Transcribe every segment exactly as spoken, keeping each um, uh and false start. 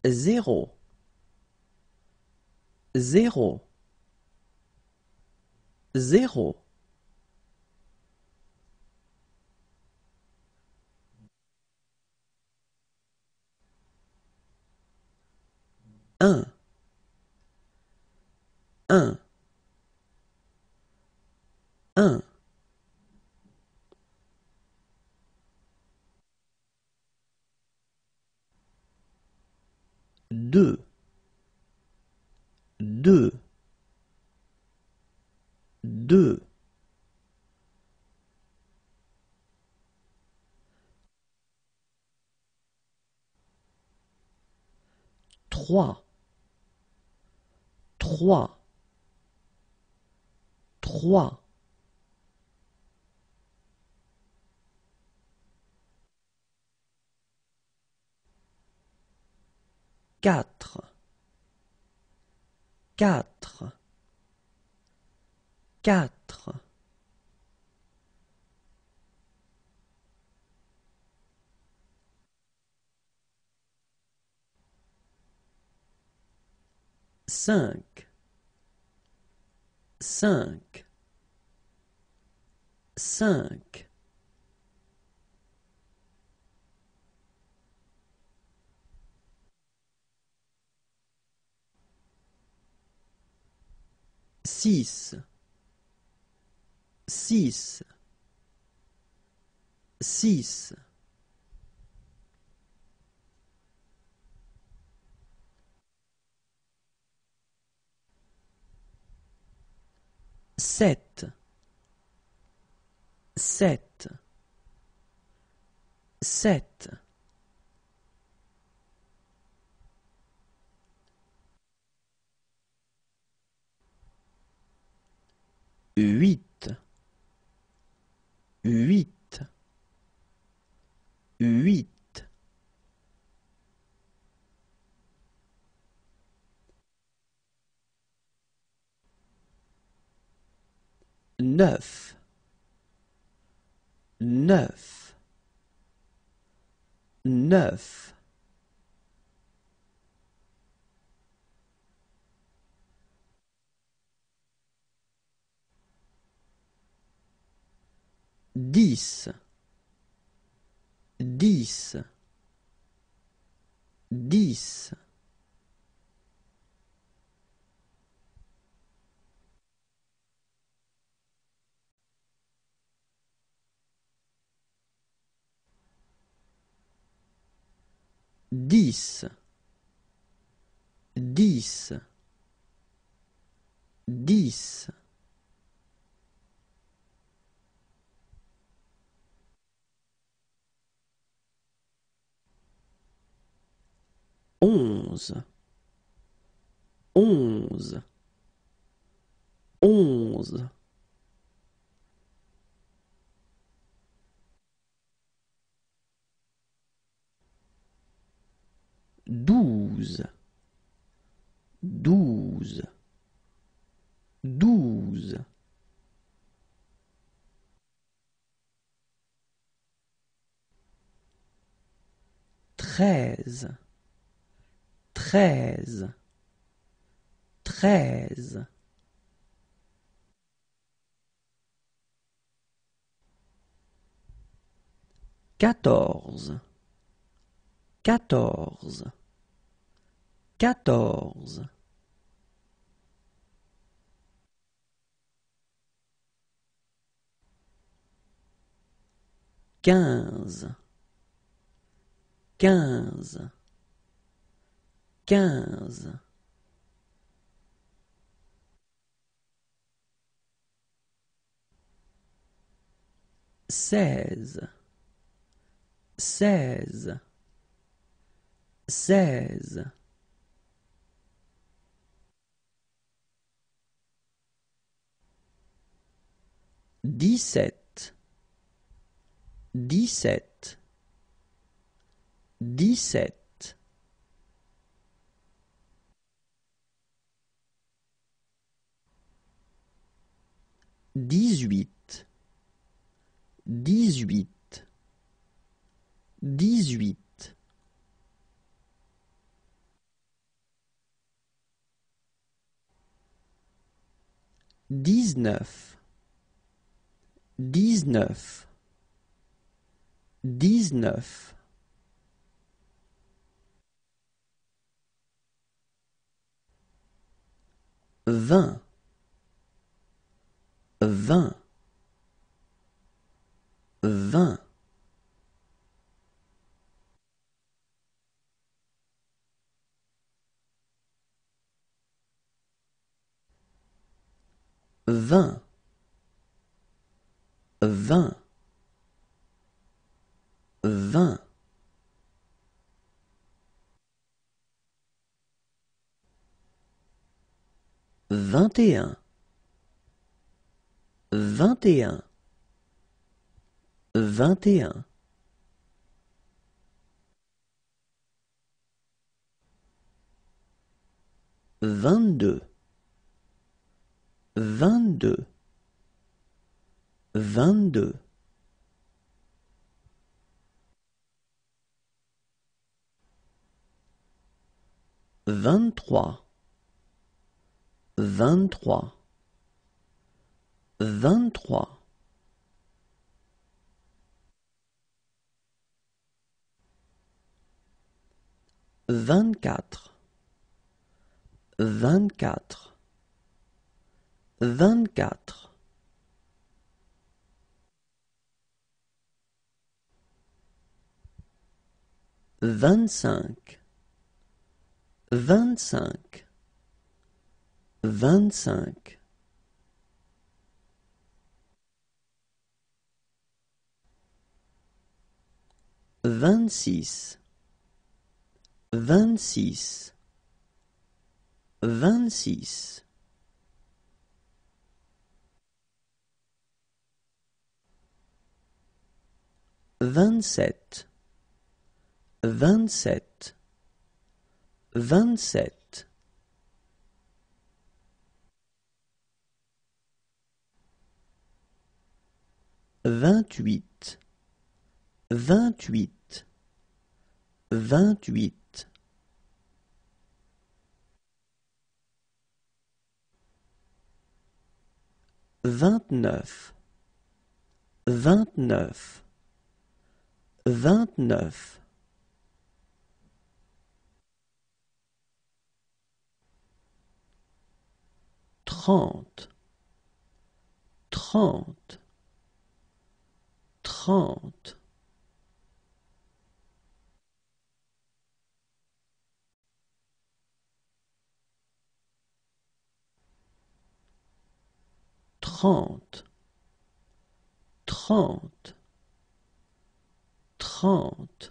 zéro, zéro, zéro. Un, un, un. Deux, deux, deux. Trois, trois, trois. Quatre, quatre, quatre. Cinq, cinq, cinq. Six, six, six. Sept, sept, sept. Huit, huit, huit. Neuf, neuf, neuf. Dix, dix, dix. Dix, dix, dix. Onze, onze, onze. Douze, douze, douze. Treize, treize, treize. Quatorze, quatorze, quatorze. Quinze, quinze, quinze. Seize, seize, seize. Dix-sept, dix-sept, dix-sept. Dix-huit, dix-huit, dix-huit. dix-neuf, dix-neuf, dix-neuf, vingt, vingt, vingt, vingt, vingt, vingt, vingt et un, vingt et un, vingt et un, vingt-deux, vingt-deux, vingt-deux, vingt-trois, vingt-trois, vingt-trois, vingt-quatre, vingt-quatre, vingt-quatre, vingt-cinq, vingt-cinq, vingt-cinq, vingt-six, vingt-six, vingt-six, vingt-sept, vingt-sept, vingt-sept, vingt-huit, vingt-huit, vingt-huit, vingt-neuf, vingt-neuf, vingt-neuf, trente, trente, trente, trente, trente, trente,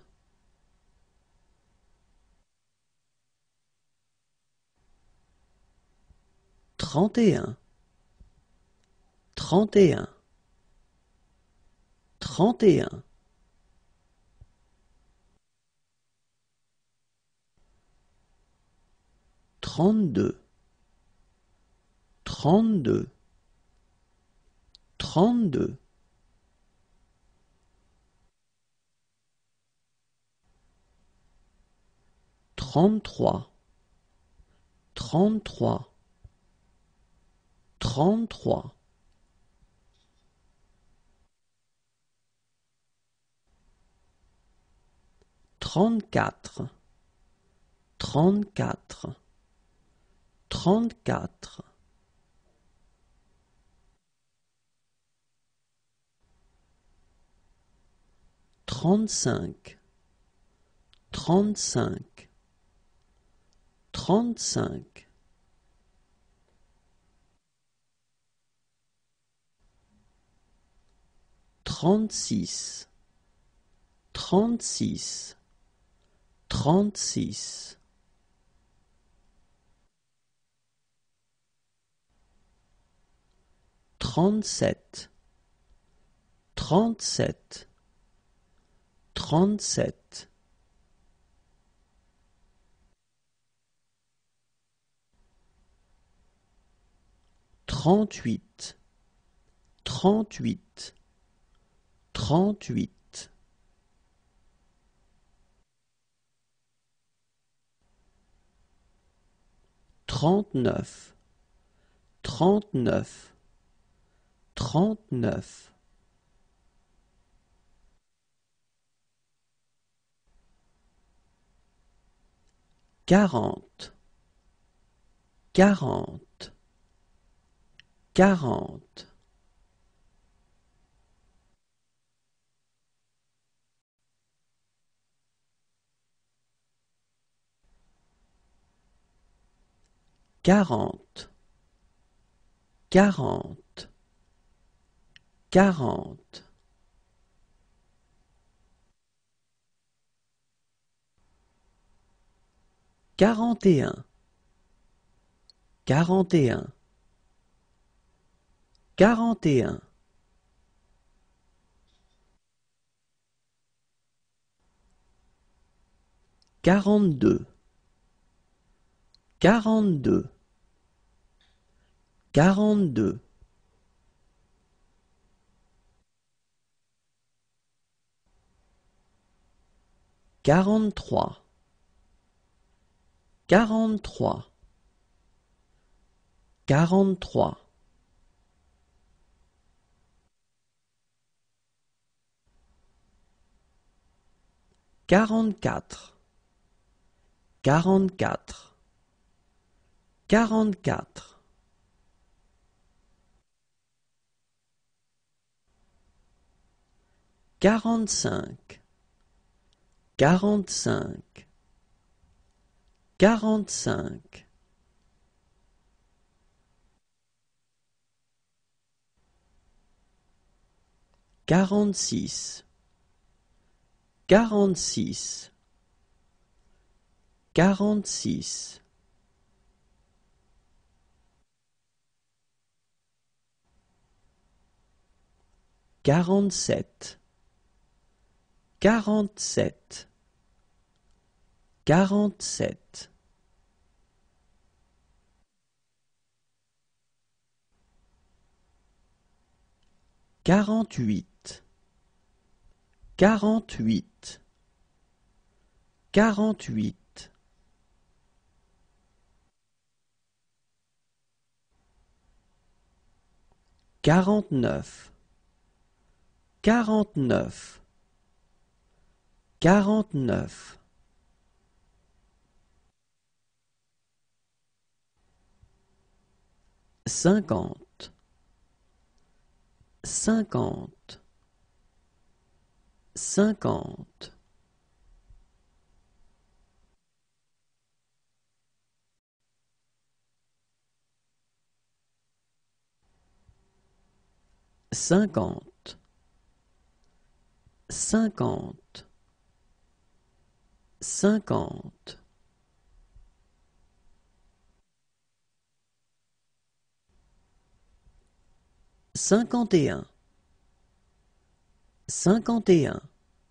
trente et un, trente et un, trente et un, trente-deux, trente-deux, trente-deux, trente-trois, trente-trois, trente-trois, trente-quatre, trente-quatre, trente-quatre, trente-cinq, trente-cinq, trente-cinq, trente-six, trente-six, trente-six, trente-sept, trente-sept, trente-sept, trente-huit, trente-huit, trente-huit, trente-neuf, trente-neuf, trente-neuf, quarante, quarante, quarante, quarante, quarante, quarante, quarante et un, quarante et un, quarante et un, quarante-deux, quarante-deux, quarante-deux, quarante-trois, quarante-trois, quarante-trois, quarante-quatre, quarante-quatre, quarante-quatre, quarante-cinq, quarante-cinq, quarante-cinq, quarante-six, quarante-six, quarante-six, quarante-sept, quarante-sept, quarante-sept, quarante-huit, quarante-huit, quarante-huit, quarante-neuf, quarante-neuf, quarante-neuf, cinquante, cinquante, cinquante, cinquante, cinquante, cinquante, cinquante et un, cinquante et un,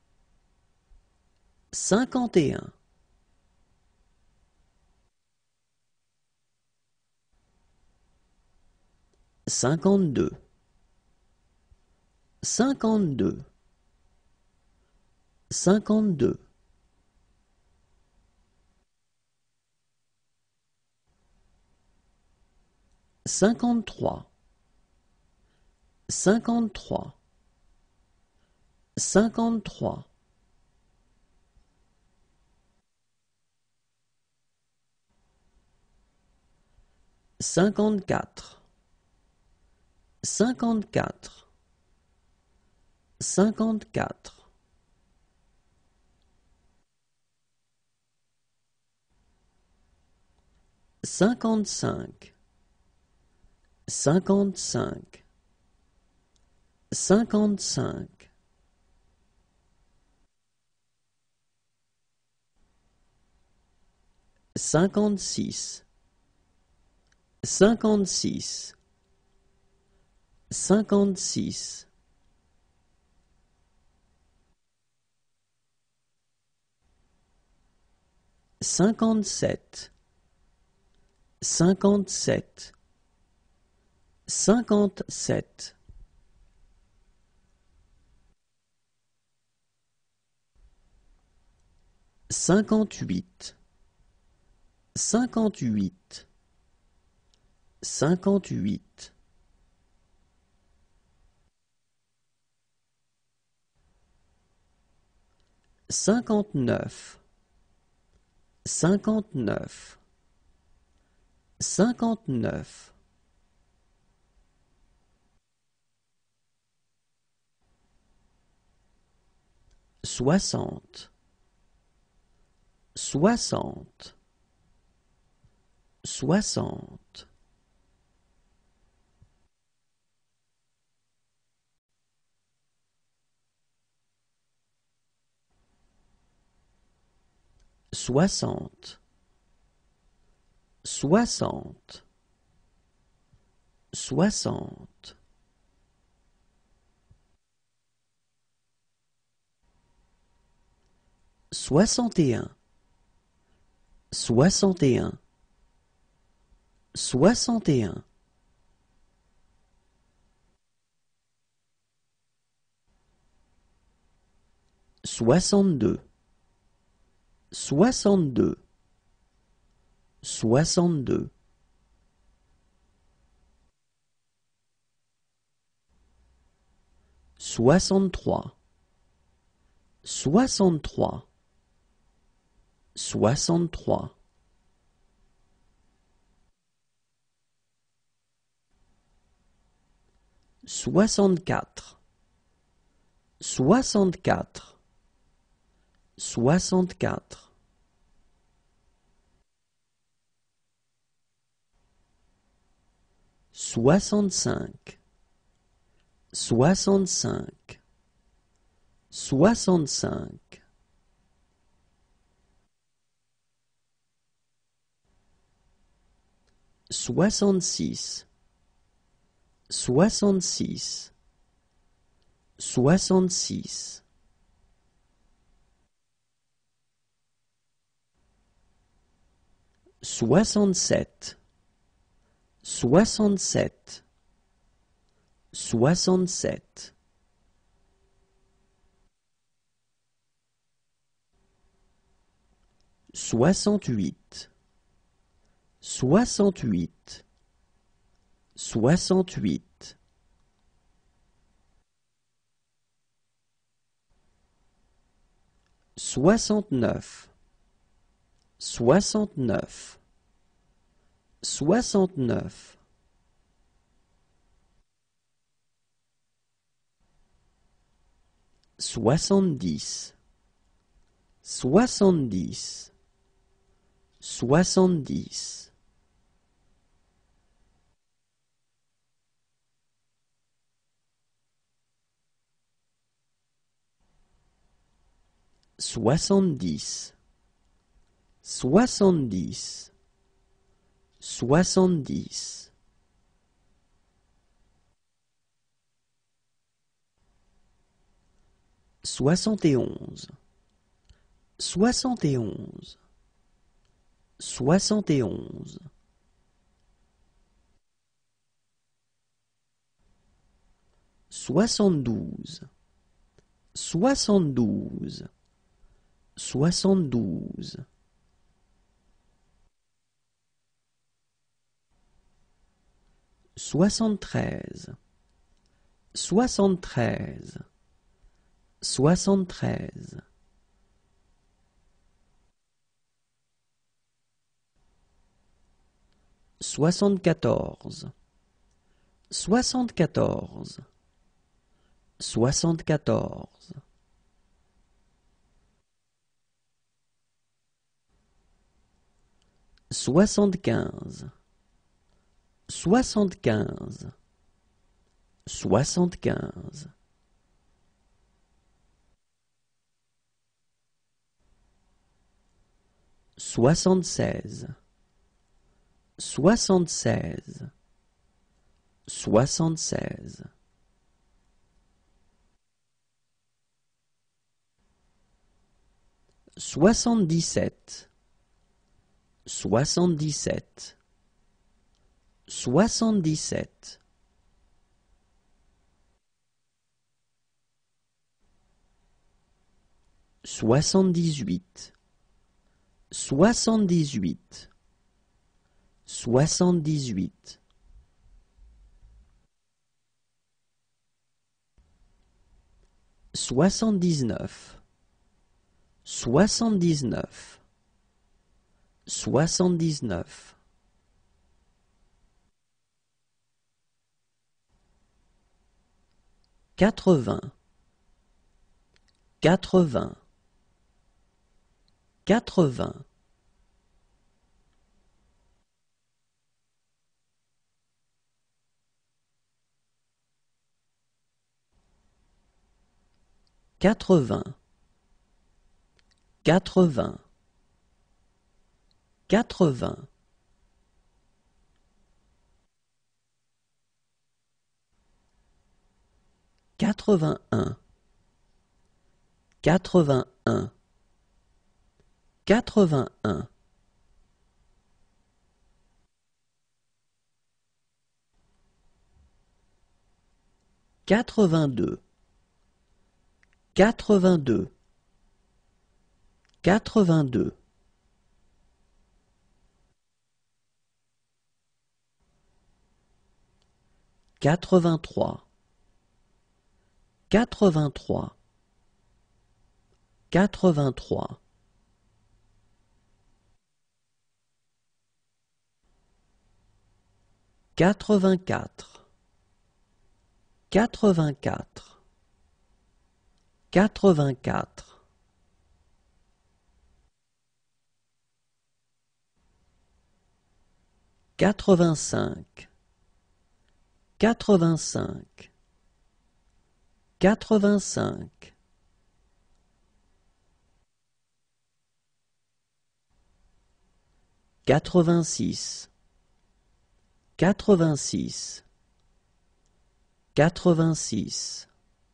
cinquante et un, cinquante-deux, cinquante-deux, cinquante-deux, cinquante-trois, cinquante-trois, cinquante-trois, cinquante-quatre, cinquante-quatre, cinquante-quatre, cinquante-cinq, cinquante-cinq, cinquante-cinq, cinquante-six, cinquante-six, cinquante-six, cinquante-sept, cinquante-sept, cinquante-sept, cinquante-huit, cinquante-huit, cinquante-huit, cinquante-neuf, cinquante-neuf, cinquante-neuf, soixante, soixante, soixante, soixante, soixante, soixante, soixante et un, soixante et un, soixante et un, soixante-deux, soixante-deux, soixante-deux, soixante-trois, soixante-trois, soixante-trois, soixante-quatre, soixante-quatre, soixante-quatre, soixante-cinq, soixante-cinq, soixante-cinq, soixante-six, soixante-six, soixante-six, soixante-sept, soixante-sept, soixante-sept, soixante-huit, soixante-huit, soixante-huit, soixante-neuf, soixante-neuf, soixante-neuf, soixante-dix, soixante-dix, soixante-dix, soixante-dix, soixante-dix, soixante-dix, soixante et onze, soixante et onze, soixante et onze, soixante-douze, soixante-douze, soixante-douze, soixante-treize, soixante-treize, soixante-treize, soixante-quatorze, soixante-quatorze, soixante-quatorze, soixante-quinze, soixante-quinze, soixante-quinze, soixante-seize, soixante-seize, soixante-seize, soixante-dix-sept, soixante-dix-sept, soixante-dix-sept, soixante-dix-huit, soixante-dix-huit, soixante-dix-huit, soixante-dix-neuf, soixante-dix-neuf, soixante-dix-neuf, quatre-vingts, quatre-vingts, quatre-vingts, quatre-vingts, quatre-vingts, quatre-vingts, quatre-vingt-un, quatre-vingt-un, quatre-vingt-un, quatre-vingt-deux, quatre-vingt-deux, quatre-vingt-deux, quatre-vingt-trois, quatre-vingt-trois, quatre-vingt-trois, quatre-vingt-quatre, quatre-vingt-quatre, quatre-vingt-quatre, quatre-vingt-cinq, quatre-vingt-cinq, quatre-vingt-cinq, quatre-vingt-six, quatre-vingt-six, quatre-vingt-six,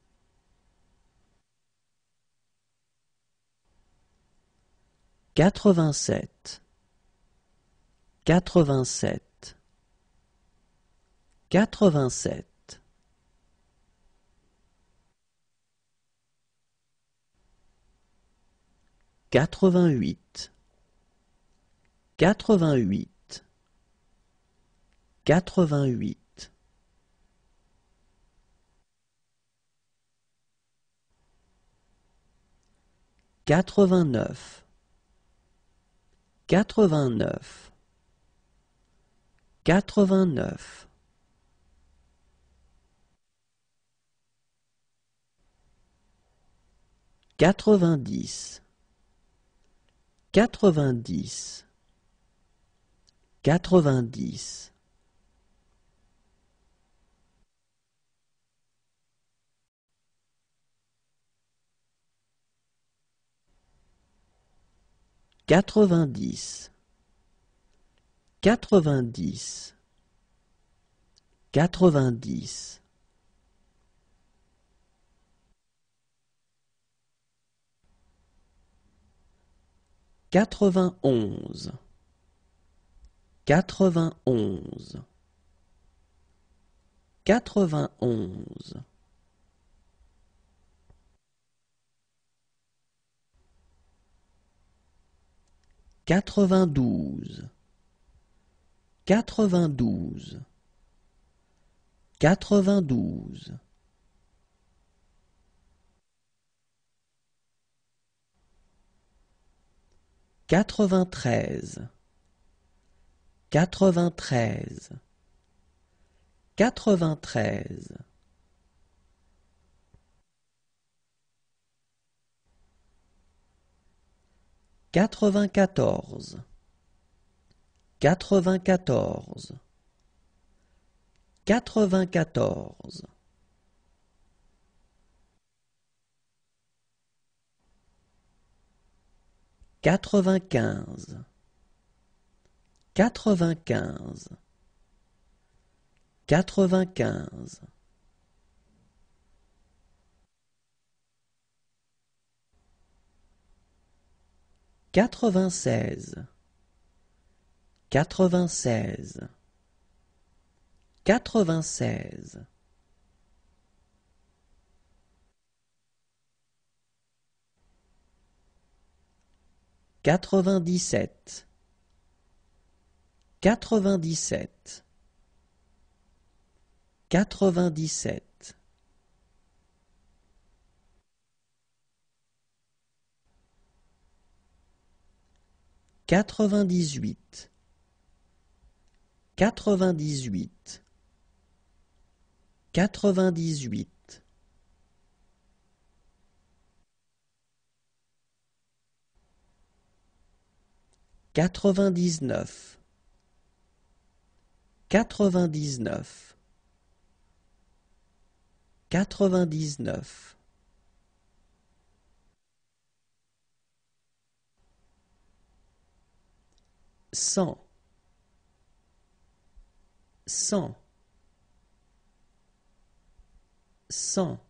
quatre-vingt-sept, quatre-vingt-sept, quatre-vingt-sept, quatre-vingt-huit, quatre-vingt-huit, quatre-vingt-huit, quatre-vingt-neuf, quatre-vingt-neuf, quatre-vingt-neuf, quatre-vingt-dix, quatre-vingt-dix, quatre-vingt-dix, quatre-vingt-dix, quatre-vingt-dix, quatre-vingt-dix, quatre-vingt-onze, quatre-vingt-onze, quatre-vingt-onze, quatre-vingt-douze, quatre-vingt-douze, quatre-vingt-douze, quatre-vingt-treize, quatre-vingt-treize, quatre-vingt-treize, quatre-vingt-quatorze, quatre-vingt-quatorze, quatre-vingt-quatorze, quatre-vingt-quinze, quatre-vingt-quinze, quatre-vingt-quinze, quatre-vingt-seize, quatre-vingt-seize, quatre-vingt-seize, quatre-vingt-dix-sept, quatre-vingt-dix-sept, quatre-vingt-dix-sept, quatre-vingt-dix-huit, quatre-vingt-dix-huit, quatre-vingt-dix-huit, quatre-vingt-dix-neuf, quatre-vingt-dix-neuf, quatre-vingt-dix-neuf, cent, cent, cent.